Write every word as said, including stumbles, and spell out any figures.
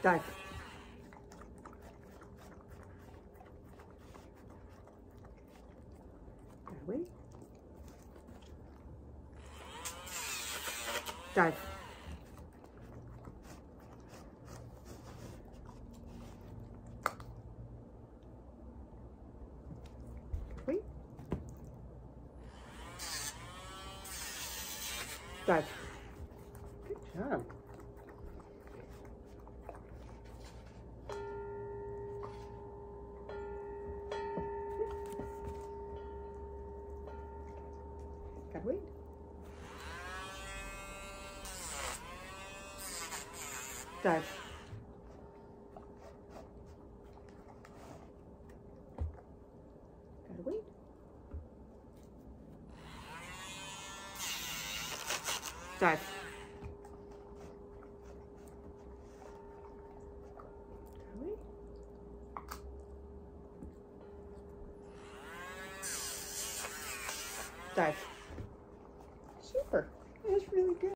Dive. Gotta wait. Dive. Wait. Dive. Good job. Gotta wait. Dive. Gotta wait. Dive. Gotta wait. Dive. Super. That's really good.